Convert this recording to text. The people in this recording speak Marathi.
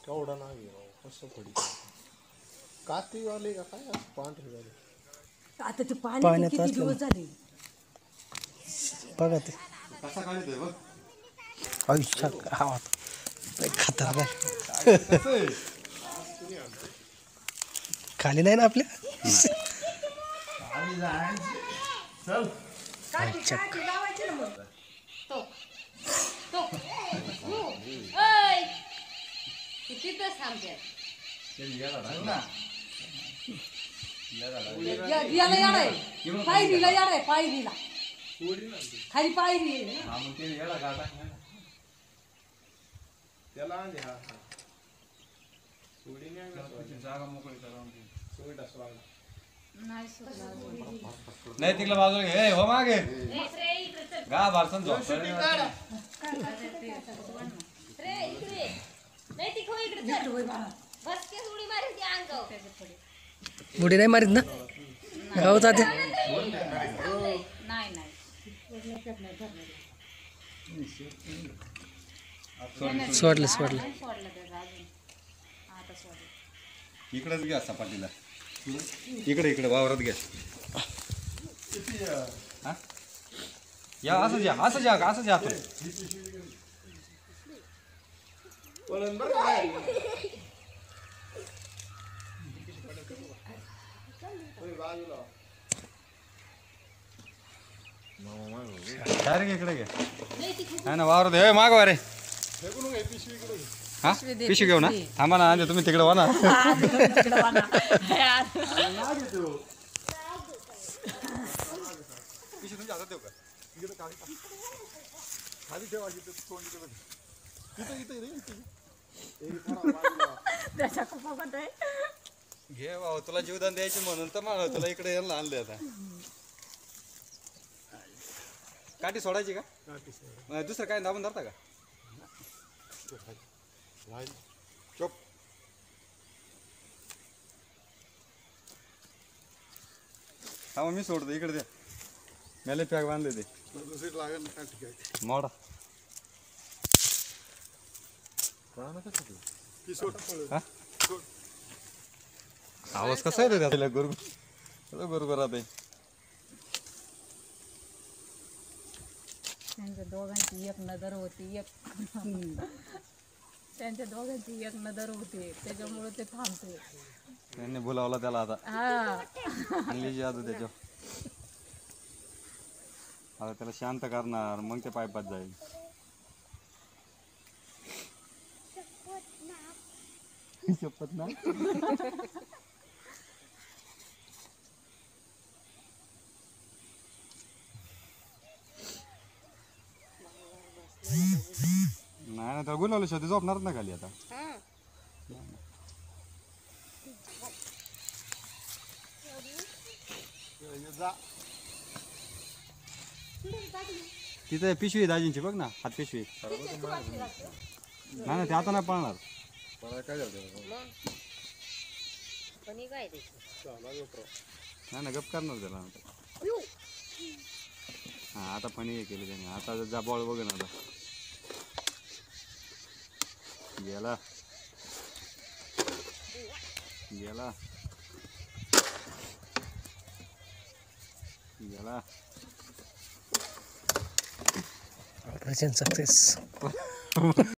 केवढा नाही राव कसं फडी कातीवाले का काय असं पांढरे झाले आता ते पाणी किती दिवस झाले बघा ते कसा काढतोय बघ आयुष्य खतरनाक खाली नाही ना आपल्या चल लावायचे ना मग तिथंच थांबते याला याडाय पायरीला याडाय पायरीला खाली पायरी आहे ना. त्याला आणले हा सोडी नाही जागा मोकळी करा सोडा स्वागत नाही तिकडे बाजूला घे हो मागे गा भारसन झोप बुडी नाही मारीत ना गाव जाते सोडलं सोडलं इकडेच घ्या सपाटीला इकडे इकडे वावरात घ्या हा? या असं घ्या असं घ्या असं घ्या तुम्ही पळण बरं काय बाजूला डायरेक्ट इकडे घ्या हा ना वावरात हे मागवा रे फेकून घे पिशवी इकडे घे. हा पिशवी घेऊ ना थांबा ना आणते तुम्ही तिकडे वा ना पिशवी तुमच्या हातात देऊ का इकडे खाली टाक. खाली ठेवा इथे तोंड इकडे इथे इथे रे इथे घे भाऊ तुला जीवदान द्यायचे म्हणून तर मला तुला इकडे यायला आणले आता काठी सोडायची का दुसरं काय दाबून धरता का चुप हा मग मी सोडतो इकडे द्या मेले पॅक बांधले ते दुसरी लागेल ना काय ठीक आहे मोडा ती सोड हा आवाज कसा आहे रे त्याला गुरगुर गुरगुर आहे त्यांच्या दोघांची एक नजर होती त्यांच्या दोघांची एक नजर होती त्याच्यामुळे ते थांबते त्यांनी बोलावला त्याला आता हा आणली जादू त्याच्या आता त्याला शांत करणार मग ते पायपात जाईल शपथ ना नाही ना तर गुलावलं शेवटी झोपणारच ना खाली आता जा तिथे पिशवी आहे दाजींची बघ ना हात पिशवी नाही ना ते आता नाही पळणार काय झालं नाही ना गप करणार त्याला आता हा आता फणी हे केलं त्याने आता जा बॉल बघ ना आता गेला गेला गेला ऑपरेशन सक्सेस